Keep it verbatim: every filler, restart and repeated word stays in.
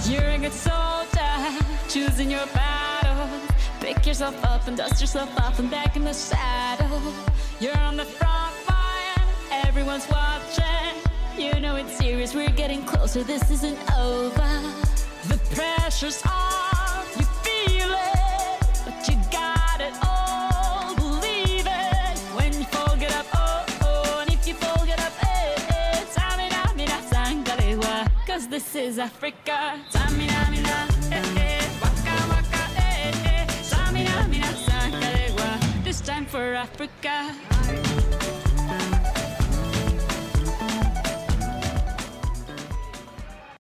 You're a good soldier, choosing your battle. Pick yourself up and dust yourself off and back in the saddle. You're on the front line, everyone's watching. You know it's serious, we're getting closer, this isn't over. The pressure's on, you feel it, but you got it all, believe it. When you fall, get up, oh, oh, and if you fall, get up, eh, eh. Samina, mina, sangalewa, cause this is Africa. Samina, mina, eh, eh, waka, waka, eh, eh. Samina, mina, sangalewa, this time for Africa.